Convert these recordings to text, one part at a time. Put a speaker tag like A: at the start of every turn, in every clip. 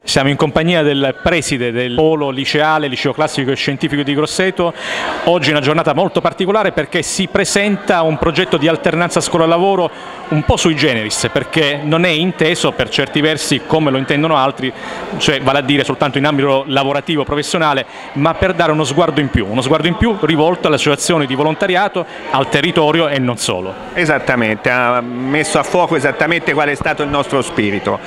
A: Siamo in compagnia del preside del Polo Liceale, Liceo Classico e Scientifico di Grosseto. Oggi è una giornata molto particolare perché si presenta un progetto di alternanza scuola-lavoro un po' sui generis, perché non è inteso per certi versi come lo intendono altri, cioè vale a dire soltanto in ambito lavorativo, professionale, ma per dare uno sguardo in più rivolto alle associazioni di volontariato, al territorio e non solo.
B: Esattamente, ha messo a fuoco esattamente qual è stato il nostro spirito.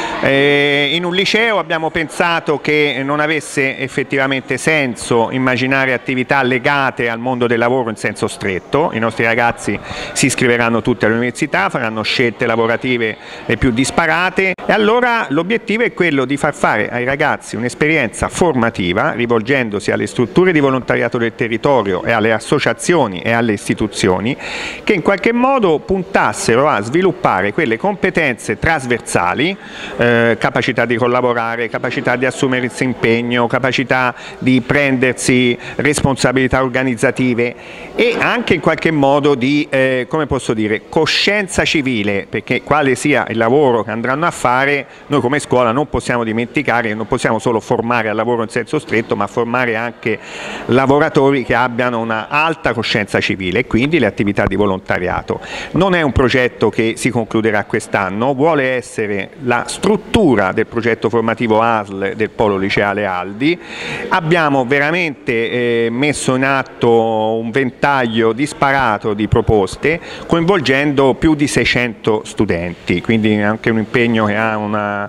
B: In un liceo abbiamo pensato che non avesse effettivamente senso immaginare attività legate al mondo del lavoro in senso stretto. I nostri ragazzi si iscriveranno tutti all'università, faranno scelte lavorative le più disparate e allora l'obiettivo è quello di far fare ai ragazzi un'esperienza formativa rivolgendosi alle strutture di volontariato del territorio e alle associazioni e alle istituzioni che in qualche modo puntassero a sviluppare quelle competenze trasversali, capacità di collaborare, capacità di assumersi impegno, capacità di prendersi responsabilità organizzative e anche in qualche modo di, come posso dire, coscienza civile, perché quale sia il lavoro che andranno a fare, noi come scuola non possiamo dimenticare che non possiamo solo formare al lavoro in senso stretto, ma formare anche lavoratori che abbiano una alta coscienza civile e quindi le attività di volontariato. Non è un progetto che si concluderà quest'anno, vuole essere la struttura del progetto formativo ASL del Polo Liceale Aldi. Abbiamo veramente messo in atto un ventaglio disparato di proposte coinvolgendo più di 600 studenti, quindi anche un impegno che ha una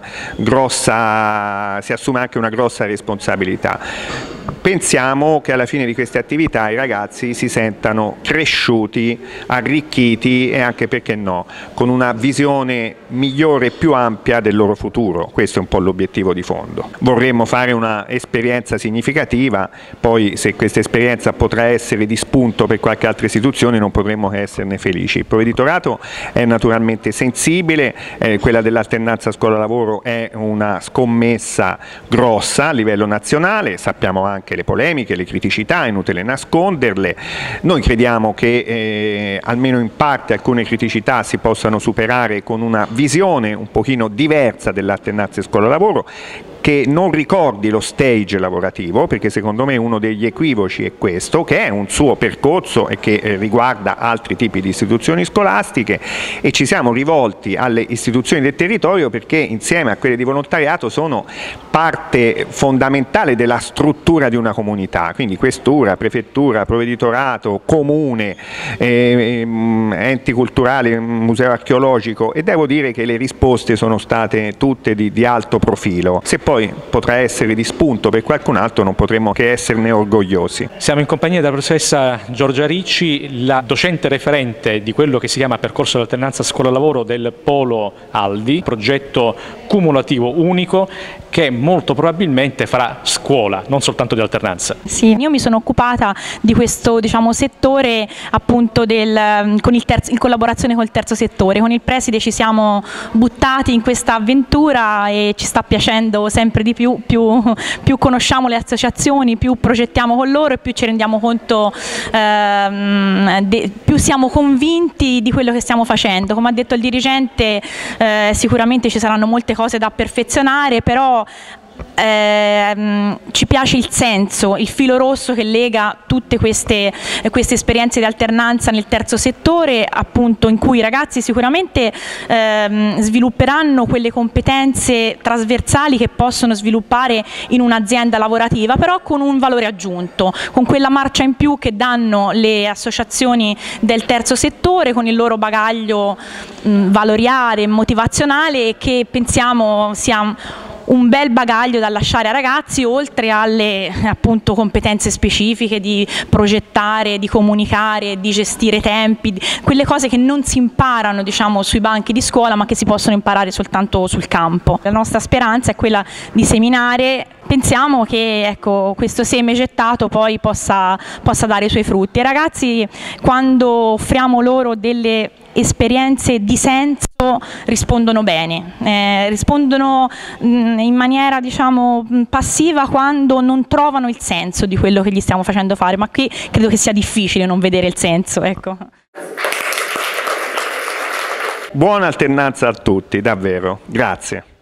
B: grossa, si assume anche una grossa responsabilità. Pensiamo che alla fine di queste attività i ragazzi si sentano cresciuti, arricchiti e anche, perché no, con una visione migliore e più ampia del loro futuro. Questo è un po' l'obiettivo di fondo. Vorremmo fare una esperienza significativa, poi se questa esperienza potrà essere di spunto per qualche altra istituzione non potremmo che esserne felici. Il provveditorato è naturalmente sensibile, quella dell'alternanza scuola-lavoro è una scommessa grossa a livello nazionale, sappiamo anche le polemiche, le criticità, è inutile nasconderle. Noi crediamo che almeno in parte alcune criticità si possano superare con una visione un pochino diversa dell'alternanza scuola-lavoro, che non ricordi lo stage lavorativo, perché secondo me uno degli equivoci è questo, che è un suo percorso e che riguarda altri tipi di istituzioni scolastiche, e ci siamo rivolti alle istituzioni del territorio perché insieme a quelle di volontariato sono parte fondamentale della struttura di una comunità, quindi questura, prefettura, provveditorato, comune, enti culturali, museo archeologico, e devo dire che le risposte sono state tutte di alto profilo. Se poi potrà essere di spunto per qualcun altro non potremmo che esserne orgogliosi.
A: Siamo in compagnia della professoressa Giorgia Ricci, la docente referente di quello che si chiama percorso di alternanza scuola-lavoro del Polo Aldi, progetto cumulativo unico che molto probabilmente farà scuola, non soltanto di alternanza.
C: Sì, io mi sono occupata di questo, diciamo, settore appunto in collaborazione col terzo settore. Con il preside ci siamo buttati in questa avventura e ci sta piacendo sempre di più, più conosciamo le associazioni, più progettiamo con loro e più ci rendiamo conto, più siamo convinti di quello che stiamo facendo. Come ha detto il dirigente, sicuramente ci saranno molte cose da perfezionare, però ci piace il senso, il filo rosso che lega tutte queste esperienze di alternanza nel terzo settore, appunto, in cui i ragazzi sicuramente svilupperanno quelle competenze trasversali che possono sviluppare in un'azienda lavorativa, però con un valore aggiunto, con quella marcia in più che danno le associazioni del terzo settore, con il loro bagaglio valoriale e motivazionale, che pensiamo sia un bel bagaglio da lasciare ai ragazzi, oltre alle appunto competenze specifiche di progettare, di comunicare, di gestire i tempi, quelle cose che non si imparano, diciamo, sui banchi di scuola, ma che si possono imparare soltanto sul campo. La nostra speranza è quella di seminare. Pensiamo che, ecco, questo seme gettato poi possa dare i suoi frutti. I ragazzi, quando offriamo loro delle esperienze di senso, rispondono bene, rispondono in maniera, diciamo, passiva quando non trovano il senso di quello che gli stiamo facendo fare, ma qui credo che sia difficile non vedere il senso, ecco.
B: Buona alternanza a tutti, davvero, grazie.